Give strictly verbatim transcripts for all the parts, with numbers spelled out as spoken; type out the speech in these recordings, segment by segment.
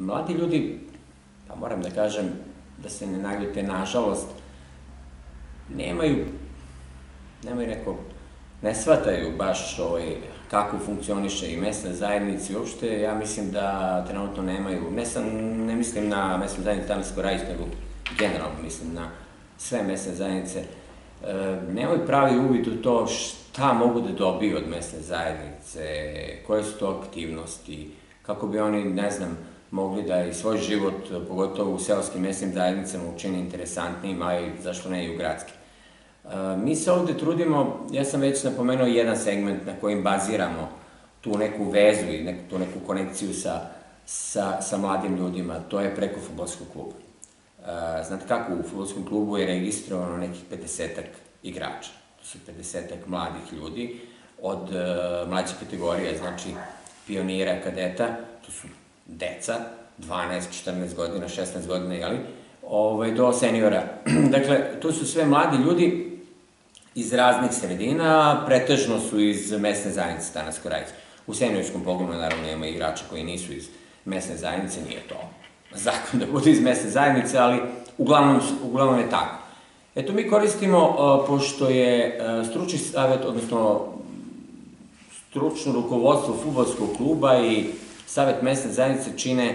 mladi ljudi, pa moram da kažem, da se ne naljute, nažalost, nemaju, nemaju neko, ne shvataju baš ovaj, kako funkcioniše i mesna zajednica i uopšte, ja mislim da trenutno nemaju, ne, sam, ne mislim na mesnu zajednicu Tanarsko Rajić, nego generalno mislim na sve mesne zajednice, e, nemaju pravi uvid u to šta mogu da dobiju od mesne zajednice, koje su to aktivnosti, kako bi oni, ne znam, mogli da i svoj život, pogotovo u seoskim mesnim zajednicama, učini interesantnijim, a i zašto ne i u gradskim. Mi se ovde trudimo, ja sam već napomenuo jedan segment na kojim baziramo tu neku vezu i neku, tu neku konekciju sa, sa, sa mladim ljudima, to je preko fudbalskog kluba. Znate kako, u fudbalskom klubu je registrovano nekih pedesetak igrača, to su pedesetak mladih ljudi, od mlađe kategorije, znači pionira, kadeta, to su deca, dvanaest, četrnaest godina, šesnaest godina, jeli, do seniora. Dakle, to su sve mladi ljudi iz raznih sredina, pretežno su iz mesne zajednice Tanarsko Rajić. U seniorskom pogonu, naravno, ima igrača koji nisu iz mesne zajednice, nije to zakon da budu iz mesne zajednice, ali uglavnom je tako. Eto, mi koristimo, pošto je stručni savjet, odnosno stručno rukovodstvo fudbalskog kluba i savet mesne zajednice čine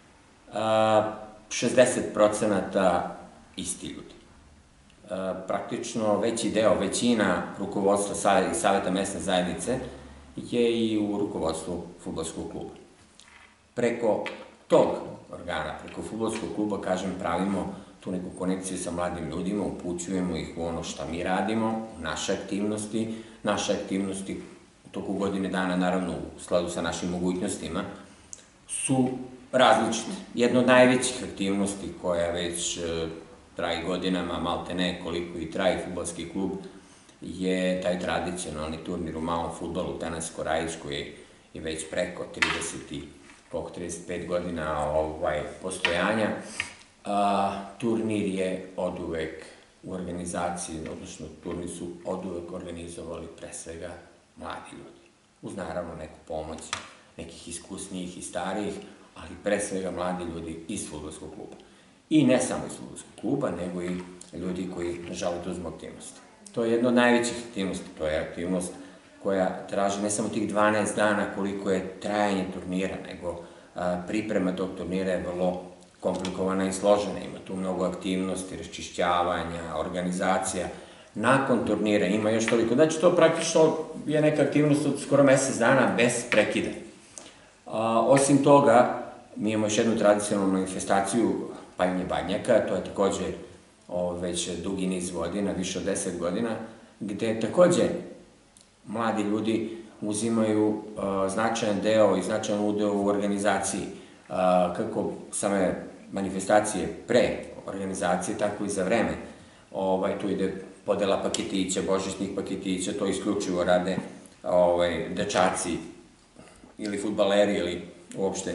šezdeset procenata isti ljudi. Praktično veći deo, većina rukovodstva i saveta mesne zajednice je i u rukovodstvu fudbalskog kluba. Preko tog organa, preko fudbalskog kluba, kažem, pravimo tu neku konekciju sa mladim ljudima, upućujemo ih u ono šta mi radimo, naše aktivnosti, naše aktivnosti u toku godine dana, naravno u skladu sa našim mogućnostima, su različite. Jedna od najvećih aktivnosti koja već traje godinama, malte ne koliko i traje fudbalski klub, je taj tradicionalni turnir u malom fudbalu Tanarsko Rajić, koji je već preko trideset pet godina postojanja. Turnir je oduvek u organizaciji, odnosno turnir su oduvek organizovali pre svega mladi ljudi. Uz naravno neku pomoć nekih iskusnijih i starijih, ali pre svega mladi ljudi iz fudbalskog kluba. I ne samo iz fudbalskog kluba, nego i ljudi koji žele da uzmu aktivnosti. To je jedna od najvećih aktivnosti, to je aktivnost koja traži ne samo tih dvanaest dana koliko je trajanje turnira, nego priprema tog turnira je vrlo komplikovana i složena. Ima tu mnogo aktivnosti, raščišćavanja, organizacija. Nakon turnira ima još toliko. Znači, to praktično je neka aktivnost od skoro mesec dana bez prekida. Osim toga, mi imamo još jednu tradicionalnu manifestaciju Paljenje badnjaka, to je takođe već dugi niz godina, više od deset godina, gde takođe mladi ljudi uzimaju značajan deo i značajan udeo u organizaciji, kako same manifestacije pre organizacije, tako i za vreme. Tu ide podela paketića, božićnih paketića, to isključivo rade dečaci ili fudbaleri ili uopšte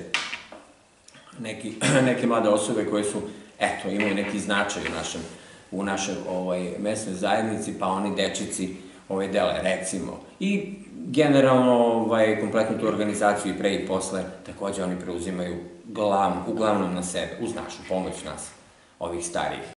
neke mlade osobe koje su, eto, imaju neki značaj u našoj mesnoj zajednici, pa oni dečici dele, recimo. I generalno, kompletnu tu organizaciju i pre i posle, takođe oni preuzimaju uglavnom na sebe, uz našu pomoć nas, ovih starijih.